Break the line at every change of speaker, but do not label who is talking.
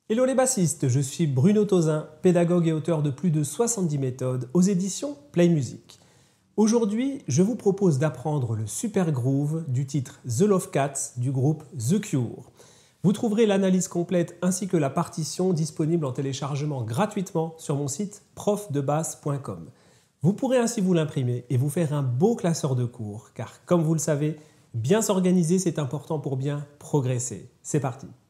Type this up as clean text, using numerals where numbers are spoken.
Hello les bassistes, je suis Bruno Tauzin, pédagogue et auteur de plus de 70 méthodes aux éditions Play Music. Aujourd'hui, je vous propose d'apprendre le super groove du titre The Love Cats du groupe The Cure. Vous trouverez l'analyse complète ainsi que la partition disponible en téléchargement gratuitement sur mon site profdebasse.com. Vous pourrez ainsi vous l'imprimer et vous faire un beau classeur de cours, car comme vous le savez, bien s'organiser c'est important pour bien progresser. C'est parti!